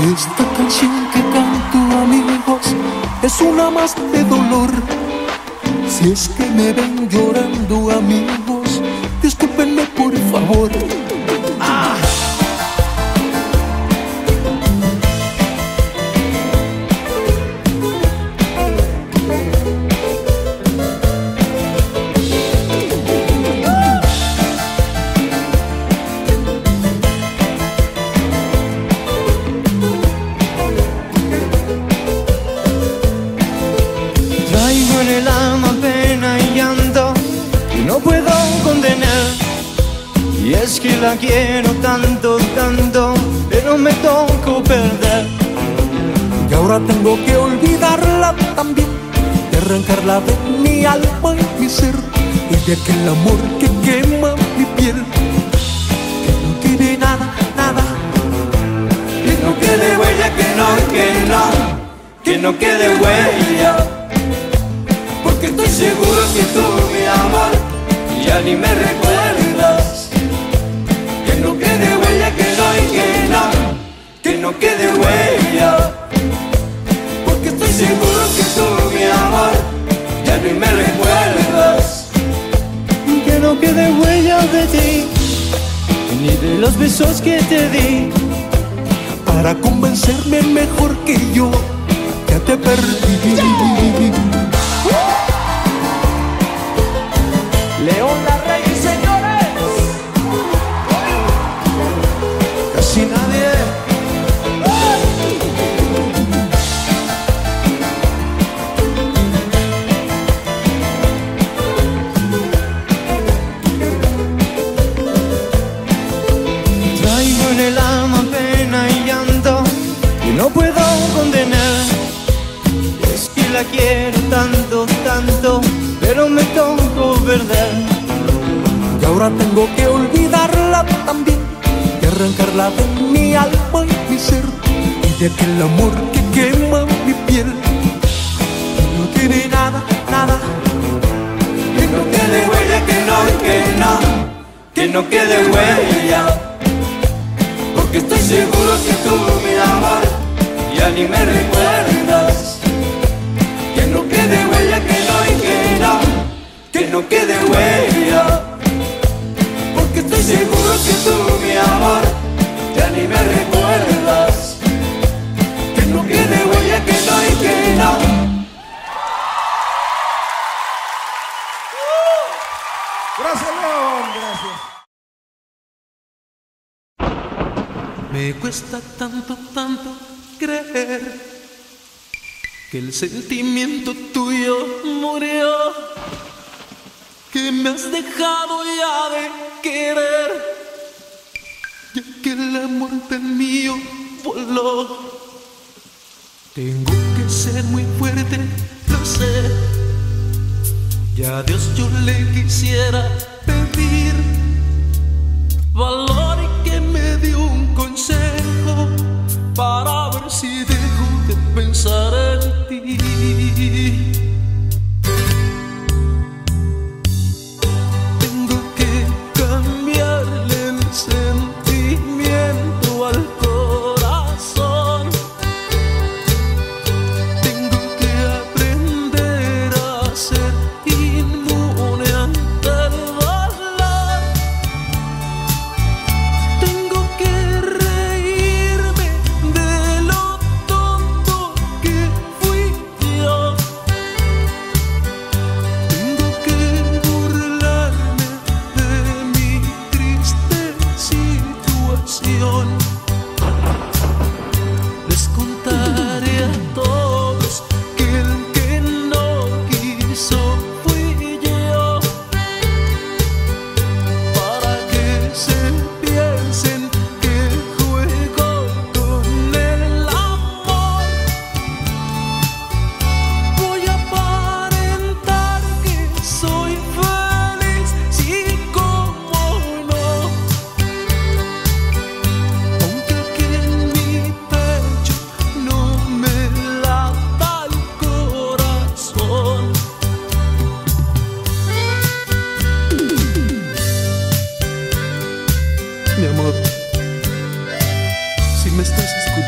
Esta canción que canto, amigos, es una más de dolor. Si es que me ven llorando, amigos, discúlpenme por favor. Traigo en el alma pena y llanto y no puedo contener. Y es que la quiero tanto, tanto, pero me tocó perder. Y ahora tengo que olvidarla también, de arrancarla de mi alma y mi ser, y de aquel amor que quema mi piel. Que no quede nada, nada, Que no quede huella, que no quede huella. Porque estoy seguro que tú, mi amor, ya ni me recuerdas. Que no quede huella, que no quede huella. Porque estoy seguro que tú, mi amor, ya ni me recuerdas. Que no quede huella de ti, ni de los besos que te di. para convencerme mejor que yo, ya te perdí. León Larrey, señores. Casi nadie. Traigo en el alma pena y llanto y no puedo contener. Es que la quiero tanto, tanto, pero me tocó perder. Y ahora tengo que olvidarla también, de arrancarla de mi alma y mi ser, y de aquel amor que quema mi piel. Que no quede nada, nada, Que no quede huella, que no quede huella. Porque estoy seguro que tú, mi amor, ya ni me recuerdas. Que no quede huella, que no quede huella. Porque estoy seguro que tú, mi amor, ya ni me recuerdas. Que no quede huella, que no. Gracias, León, gracias. Me cuesta tanto, tanto creer que el sentimiento tuyo murió, que me has dejado ya de querer, ya que el amor del mío voló. Tengo que ser muy fuerte, lo sé. Ya a Dios yo le quisiera pedir valor y que me dé un consejo para ver si dejo de pensar en ti. Tengo que cambiarle el sentimiento al corazón. Tengo que aprender a ser inmune ante el dolor.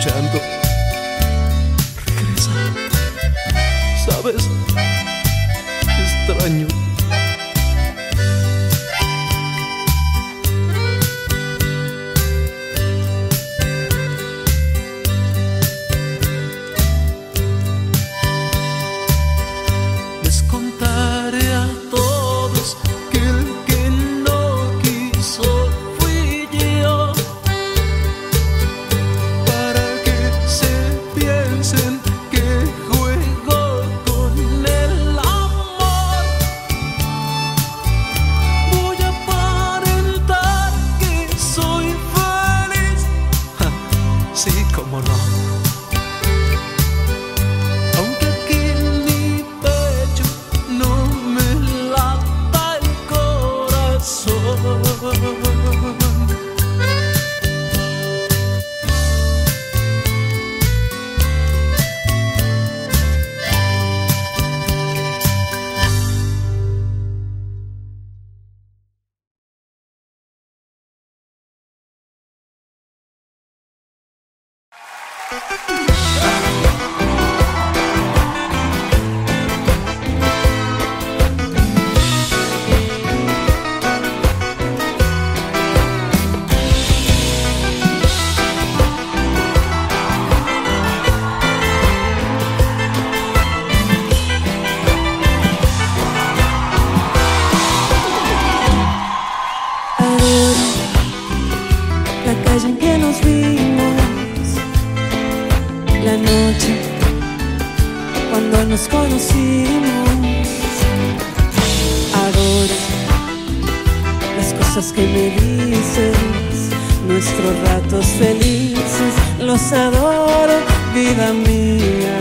escuchando. Regresa. ¿Sabes? Te extraño. Les contaré a todos que el que no quiso fui yo, para que se piensen que juego con el amor. Voy a aparentar que soy feliz. Ja, sí, cómo no. Aunque aquí en mi pecho no me lata el corazón. La calle en que nos vimos, la noche cuando nos conocimos. Adoro las cosas que me dices, nuestros ratos felices, los adoro, vida mía.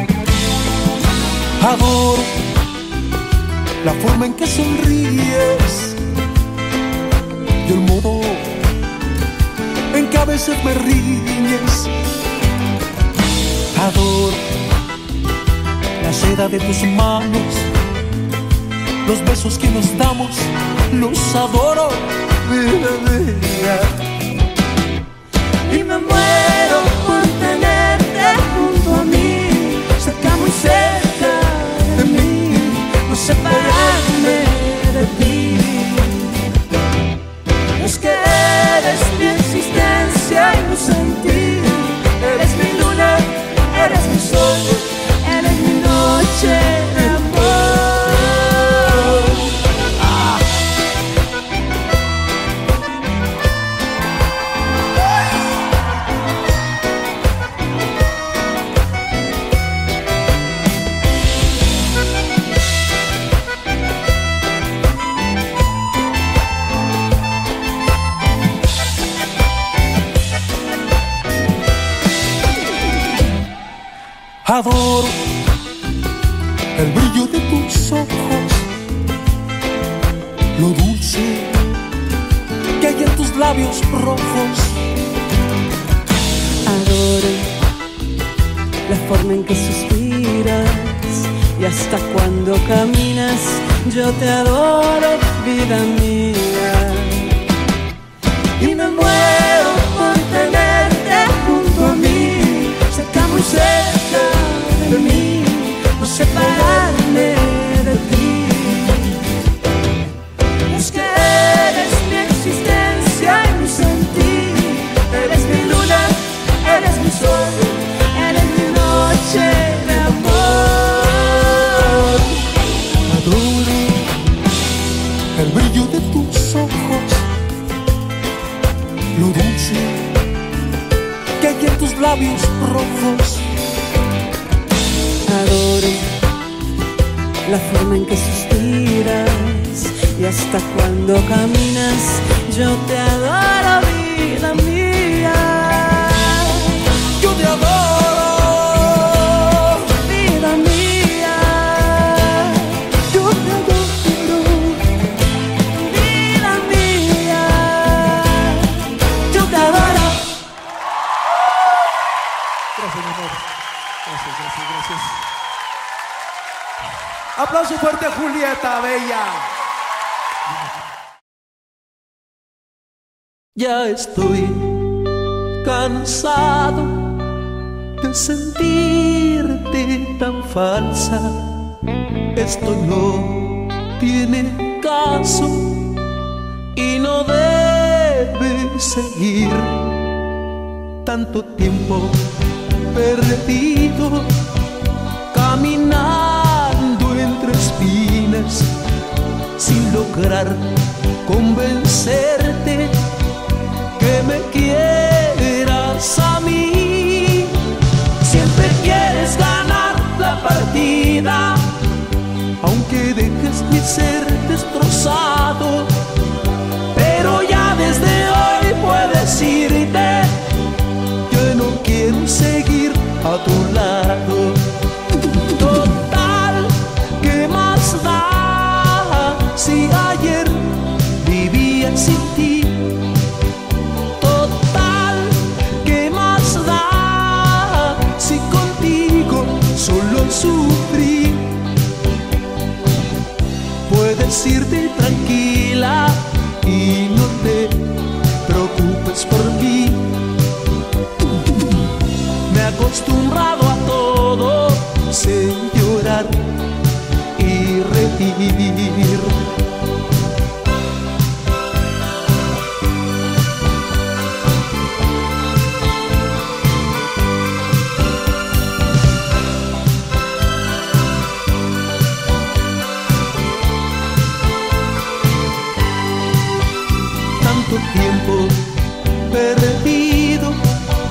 Adoro la forma en que sonríes y el modo en que a veces me riñes. Adoro la seda de tus manos, los besos que nos damos, los adoro, vida mía. Y me muero por tenerte junto a mí, cerca, muy cerca de mí, no separarme de ti. Es que eres mi existencia y mi sentir, eres mi luna, eres mi sol, eres mi noche de amor. Adoro el brillo de tus ojos, lo dulce que hay en tus labios rojos. Adoro la forma en que suspiras y hasta cuando caminas. Yo te adoro, vida mía. Y me muero por tenerte junto a mí, cerca, muy cerca de mí, no separarme de ti. Es que eres mi existencia y mi sentir, eres mi luna, eres mi sol, eres mi noche de amor. Adoro el brillo de tus ojos, lo dulce que hay en tus labios rojos. Adoro la forma en que suspiras y hasta cuando caminas. Yo te adoro, vida mía. Yo te adoro, Vida mía, yo te adoro, vida mía, yo te adoro. Gracias, mi amor. Gracias, gracias, gracias. Aplauso fuerte a Julieta Bella. Ya estoy cansado de sentirte tan falsa. Esto no tiene caso y no debe seguir. Tanto tiempo perdido caminando entre espinas sin lograr convencerte que me quieras a mí. Siempre quieres ganar la partida, aunque dejes mi ser destrozado. Pero ya desde hoy puedes irte, yo no quiero seguir a tu lado. Total, ¿qué más da si ayer vivía sin ti? Total, ¿qué más da si contigo solo sufrí? Puedes irte tranquila y no te preocupes por mí. Me he acostumbrado a todo, sé llorar y reír. Tanto tiempo perdido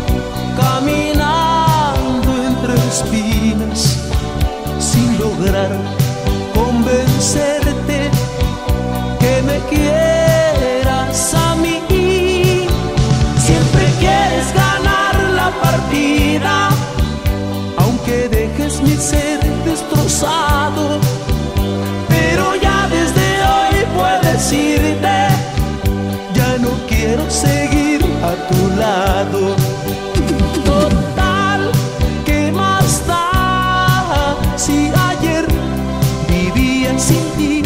caminando entre espinas sin lograr convencerte que me quieras a mí. Siempre quieres ganar la partida, aunque dejes mi ser destrozado. Pero ya desde hoy puedes irte, ya no quiero seguir a tu lado. Total, ¿qué más da si ayer vivía sin ti?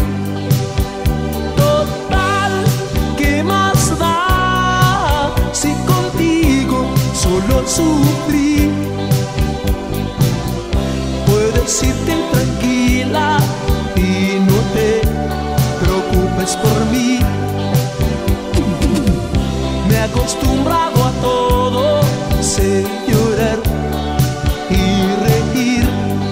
Total, ¿qué más da si contigo solo sufrí? Puedes irte tranquila y no te preocupes por mí. Me he acostumbrado a todo, sé llorar y reír.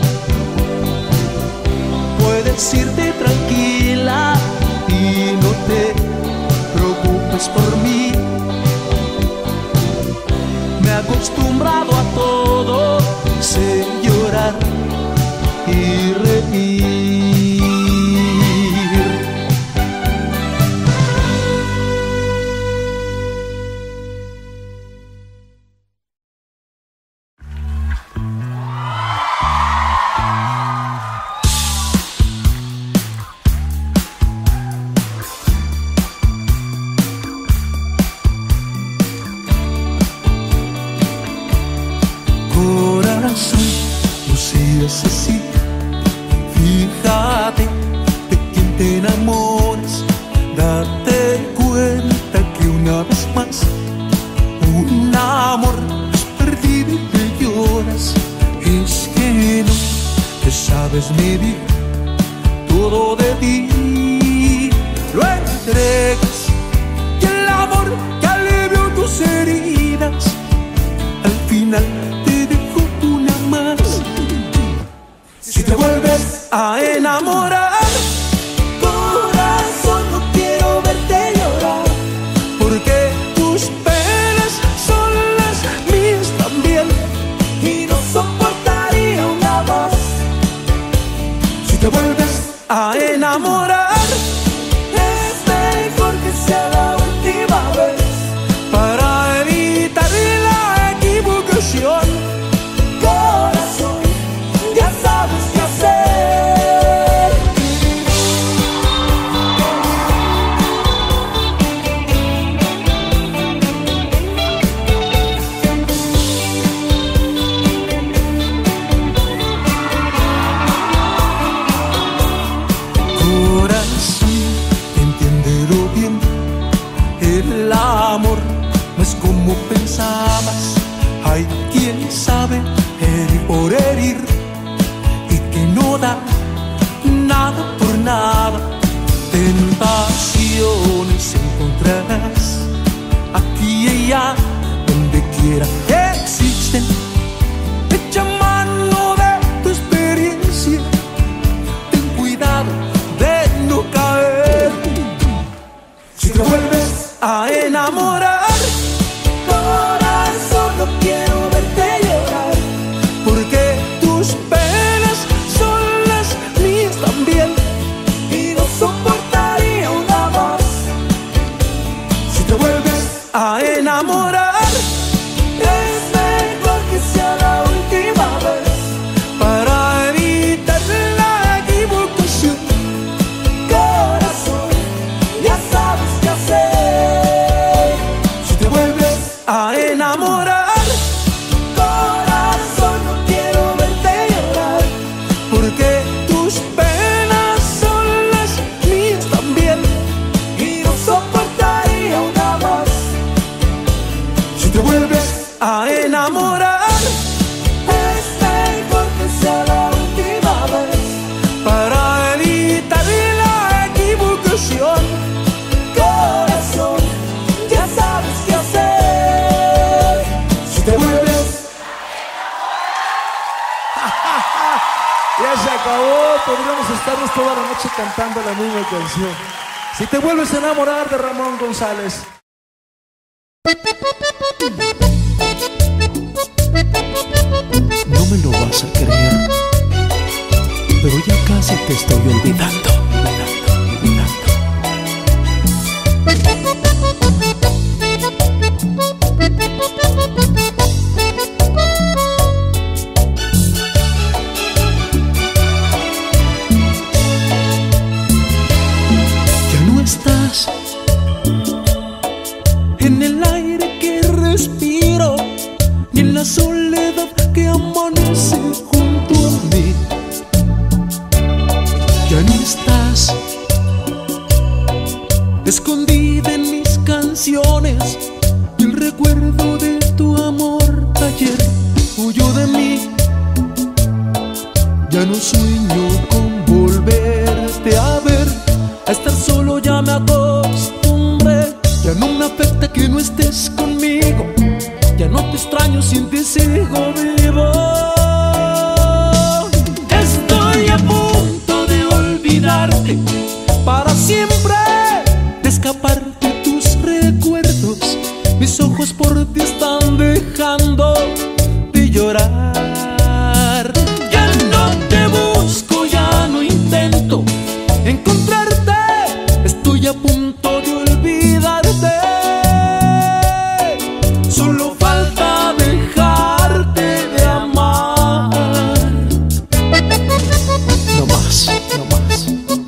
Puedes irte tranquila y no te preocupes por mí. Me he acostumbrado a todo, sé llorar y reír. Corazón, no seas así. Fíjate de quién te enamoras. Date cuenta que una vez más un amor es perdido y te lloras. Es que no te sabes medir todo de ti. Lo entregas y el amor que alivió tus heridas al final te dejo una más. Si te vuelves a enamorar, corazón, no quiero verte llorar, porque tus penas son las mías también y no soportaría una más. Si te vuelves a enamorar, es mejor que sea la última vez para evitar la equivocación. Corazón, ya sabes qué hacer. Corazón, entiéndelo bien. amor no es como pensabas. Hay quien sabe por herir y que no da nada por nada. Tentaciones encontrarás aquí y allá, donde quiera que existen. Echa mano de tu experiencia, ten cuidado de no caer. Si te vuelves a enamorar, corazón, no quiero verte llorar, porque tus penas son las mías también, y no soportaría una más. si te vuelves a enamorar, Es mejor que sea la última vez, para evitar la equivocación. corazón, ya sabes qué hacer. Si te vuelves a enamorar, Corazón, no quiero verte llorar, porque tus penas son las mías también, y no soportaría una más. si te vuelves a enamorar, Es mejor que sea la última vez, para evitar la equivocación. corazón, ya sabes qué hacer. Si te vuelves, Ya se acabó, podríamos estarnos toda la noche cantando la misma canción. Si te vuelves a enamorar de Ramón González. no me lo vas a creer, pero ya casi te estoy olvidando. Ya no estás en el aire que respiro, ni en la soledad que amanece junto a mí. Ya no estás escondida en mis canciones, y el recuerdo de tu amor ayer huyó de mí. Ya no sueño con volverte a ver, a estar solo ya me acostumbré. Ya no me afecta que no estés conmigo, ya no te extraño, sin ti sigo vivo. Estoy a punto de olvidarte para siempre, de escapar de tus recuerdos. Mis ojos por ti están dejando de llorar. Ya no te busco, ya no intento encontrarte, estoy a punto de olvidarte. Solo falta dejarte de amar. No más, no más.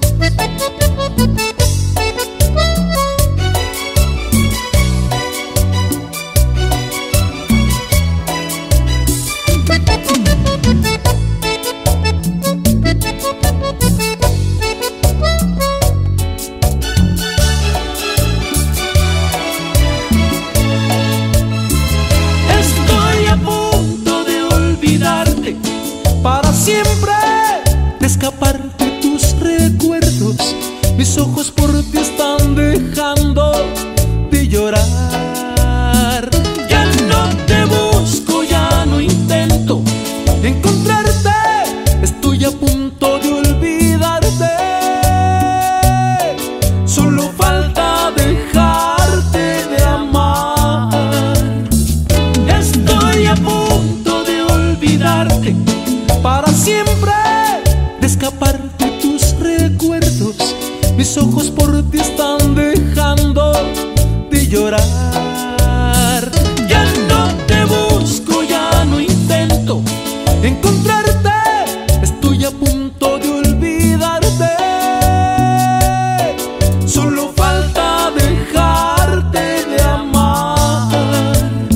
Estoy a punto de olvidarte para siempre, de escapar de tus recuerdos. Mis ojos por ti están dejando de llorar. Ya no te busco, ya no intento encontrarte, estoy a punto de olvidarte. Solo falta dejarte de amar. Estoy a punto de olvidarte para siempre, de escapar de tus recuerdos. Mis ojos por ti están dejando de llorar. Ya no te busco, ya no intento encontrarte, estoy a punto de olvidarte. Solo falta dejarte de amar.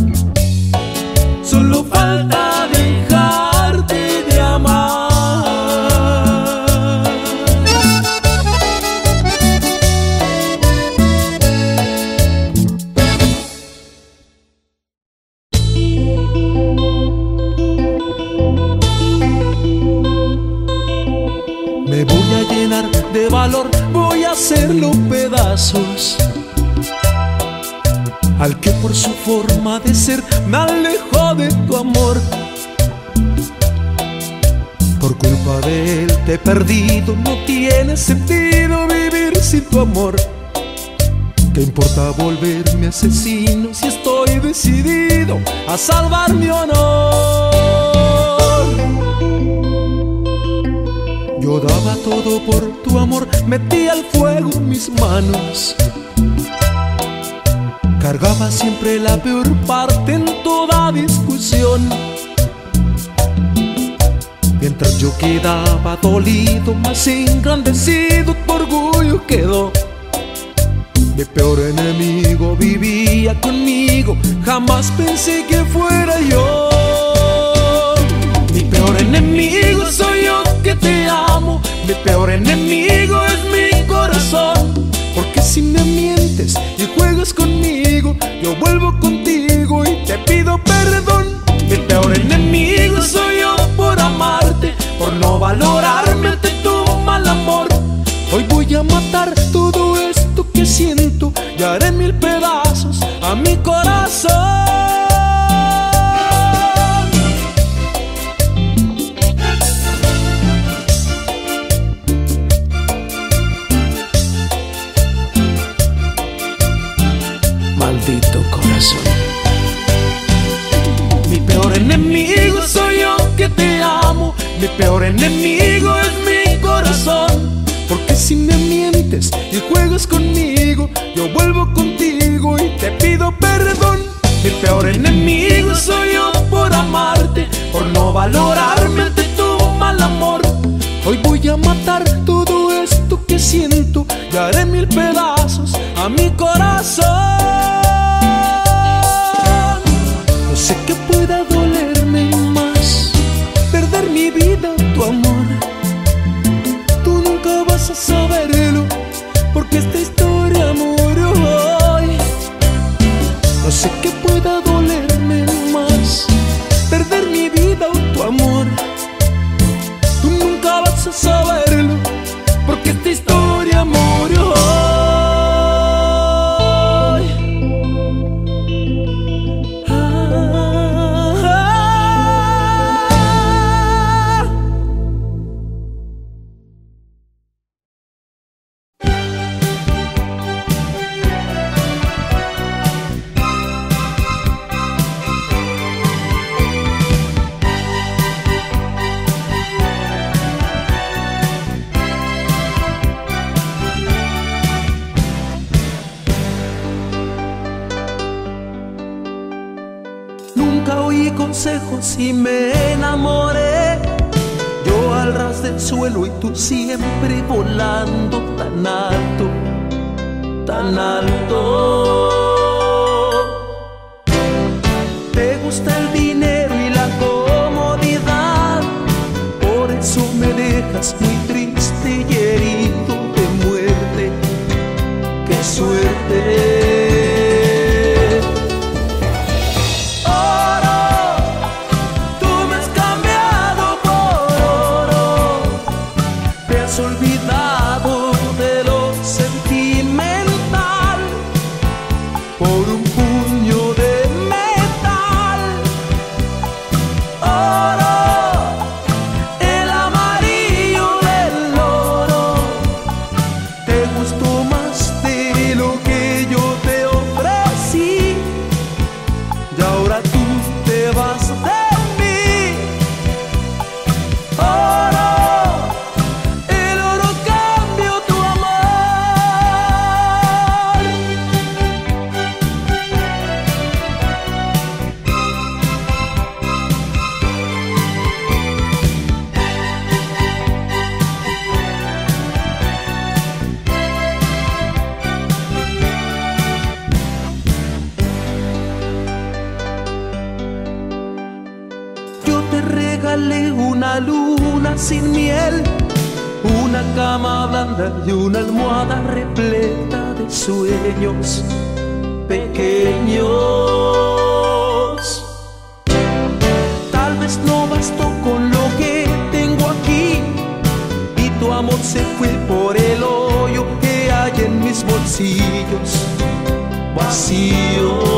Solo falta dejarte de amar. pedazos al que por su forma de ser me alejó de tu amor. Por culpa de él te he perdido, no tiene sentido vivir sin tu amor. ¿Qué importa volverme asesino si estoy decidido a salvar mi honor? Yo daba todo por tu amor, metí al fuego mis manos. Cargaba siempre la peor parte en toda discusión. Mientras yo quedaba dolido, más engrandecido tu orgullo quedó. Mi peor enemigo vivía conmigo, jamás pensé que fuera yo. Mi peor enemigo soy yo que te amo, mi peor enemigo es mi corazón. Porque si me mientes y juegas conmigo, yo vuelvo contigo y te pido perdón. Mi peor enemigo soy yo por amarte, por no valorarme ante tu mal amor. Hoy voy a matar todo esto que siento y haré mil pedazos a mi corazón. Maldito corazón. Mi peor enemigo soy yo que te amo, mi peor enemigo es mi corazón. Porque si me mientes y juegas conmigo, yo vuelvo contigo y te pido perdón. Mi peor enemigo soy yo por amarte, por no valorarme ante tu mal amor. Hoy voy a matar todo esto que siento y haré mil pedazos a mi corazón. No sé qué pueda dolerme más, perder mi vida, tu amor. Tú nunca vas a saberlo, porque esta historia murió hoy. No sé qué pueda dolerme más, perder mi vida o tu amor. Tú nunca vas a saberlo, porque esta historia murió hoy. Nunca oí consejos y me enamoré. Yo al ras del suelo y tú siempre volando tan alto, tan alto. Te gusta el dinero y la comodidad, por eso me dejas muy triste y herido de muerte. ¡Qué suerte! Olvidado de lo sentimental por un puño de metal. Oro, el amarillo del oro, te gustó más de lo que yo te ofrecí y ahora tú te vas de mí. Oro, una luna sin miel, una cama blanda y una almohada repleta de sueños pequeños. Tal vez no bastó con lo que tengo aquí y tu amor se fue por el hoyo que hay en mis bolsillos. pasillos vacíos.